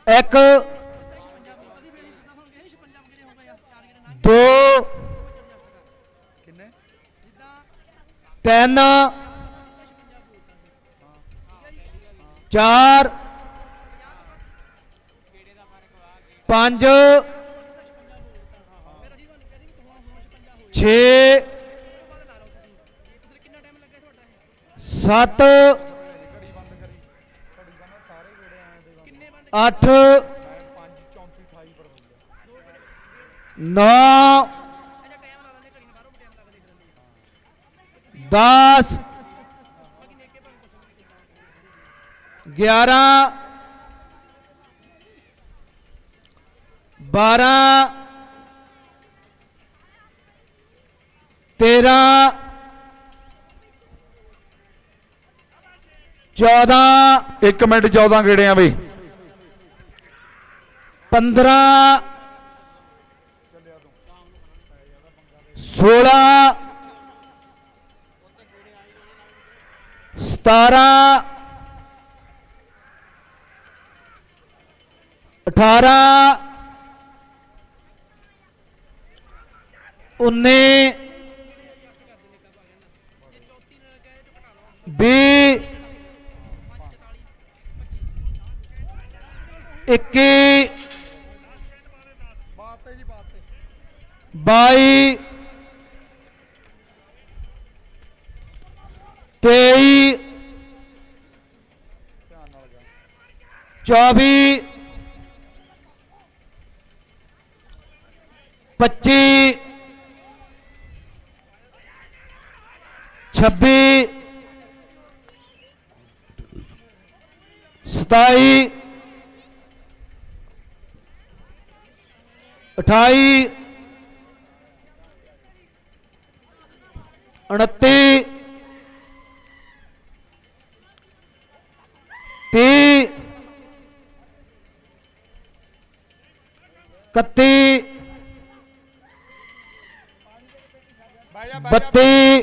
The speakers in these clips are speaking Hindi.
एक दो तीन चार पांच छे सत अठ नौ 10 11 12 13 14 1 मिनट 14 गेड़े हैं बई 15 16 17 18 19 20 21 22 23 24 25 26 27 28 29 30 31 32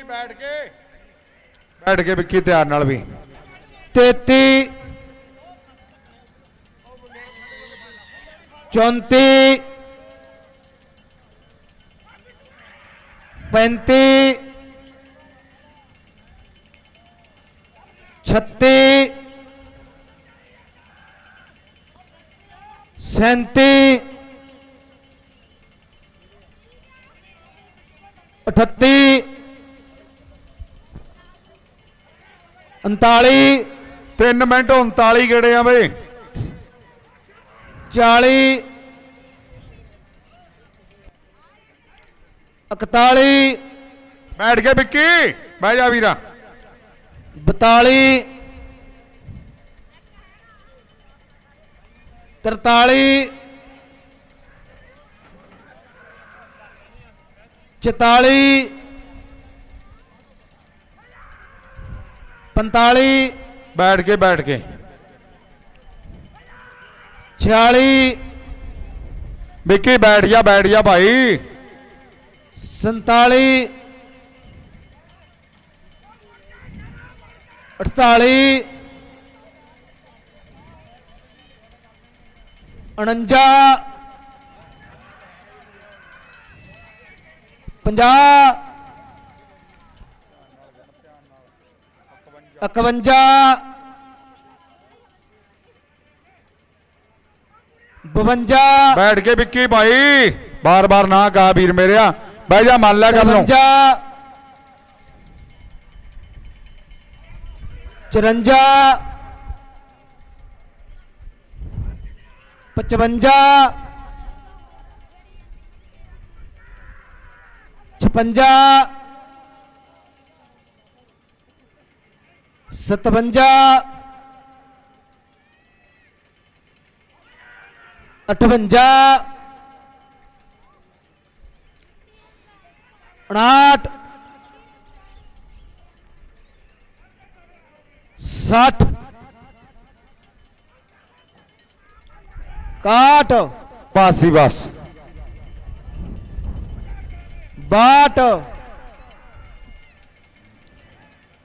बैठ के विक्की तैयार नाल भी 33 34 35 36 37 38 39 3 मिनट 39 गेड़े हैं बई 40 41 बैठ के विक्की बह जा वीरा 42 43 44 45 बैठ के 46 विक्की बैठ जा भाई 47 48 49 50 51 52 बैठ के विक्की भाई बार बार ना कहा वीर मेरे बह जा मान लिया कर लो 54 55 56 57 58 59 60 61 बस ही बस 62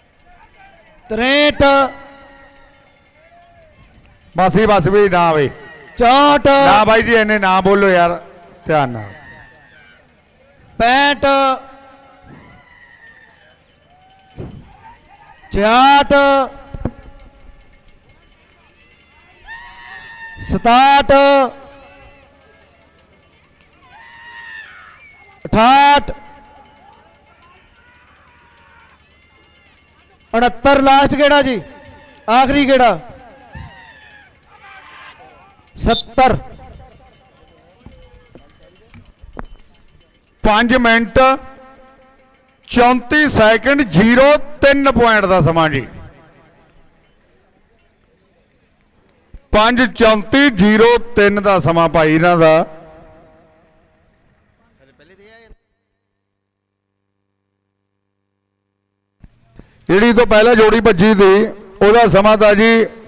63 बस ही बस भी ना भाई 64 ना भाई जी इन्हें ना बोलो यार ध्यान ना 65 66 67 68 69 लास्ट गेड़ा जी आखिरी गेड़ा 70 5 मिनट 34 सैकंड 03 पॉइंट का समा जी 5:34:03 का समा भाई इन्हां दा ਜਿਹੜੀ ਤੋਂ ਪਹਿਲਾਂ ਜੋੜੀ ਭੱਜੀ ਸੀ ਉਹਦਾ ਸਮਾਂ ਤਾਂ ਜੀ